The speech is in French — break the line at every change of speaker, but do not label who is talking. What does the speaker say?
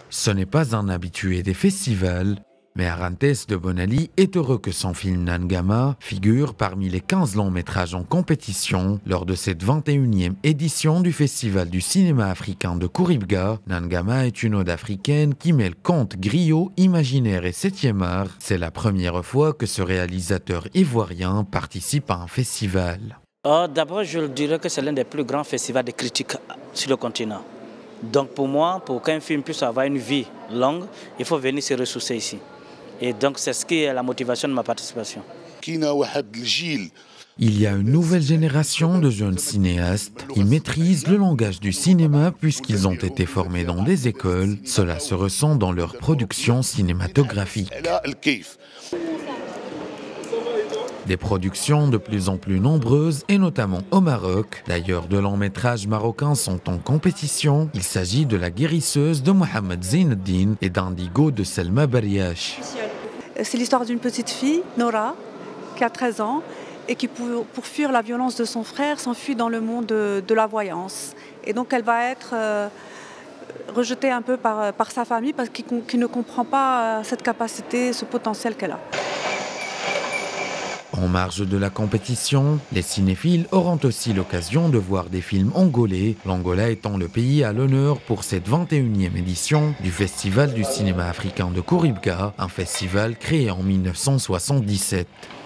Ce n'est pas un habitué des festivals, mais Arantes de Bonali est heureux que son film Nangama figure parmi les 15 longs métrages en compétition lors de cette 21e édition du Festival du cinéma africain de Kouribga. Nangama est une ode africaine qui mêle conte, griot, imaginaire et 7e art. C'est la première fois que ce réalisateur ivoirien participe à un festival.
D'abord, je dirais que c'est l'un des plus grands festivals de critiques sur le continent. Donc pour moi, pour qu'un film puisse avoir une vie longue, il faut venir se ressourcer ici. Et donc c'est ce qui est la motivation de ma participation.
Il y a une nouvelle génération de jeunes cinéastes qui maîtrisent le langage du cinéma puisqu'ils ont été formés dans des écoles. Cela se ressent dans leur production cinématographique. Des productions de plus en plus nombreuses et notamment au Maroc. D'ailleurs, de longs métrages marocains sont en compétition. Il s'agit de La guérisseuse de Mohamed Zaineddine et d'Indigo de Selma Bariach.
C'est l'histoire d'une petite fille, Nora, qui a 13 ans et qui, pour fuir la violence de son frère, s'enfuit dans le monde de la voyance. Et donc elle va être rejetée un peu par sa famille parce qu'il ne comprend pas cette capacité, ce potentiel qu'elle a.
En marge de la compétition, les cinéphiles auront aussi l'occasion de voir des films angolais, l'Angola étant le pays à l'honneur pour cette 21e édition du Festival du cinéma africain de Kouribga, un festival créé en 1977.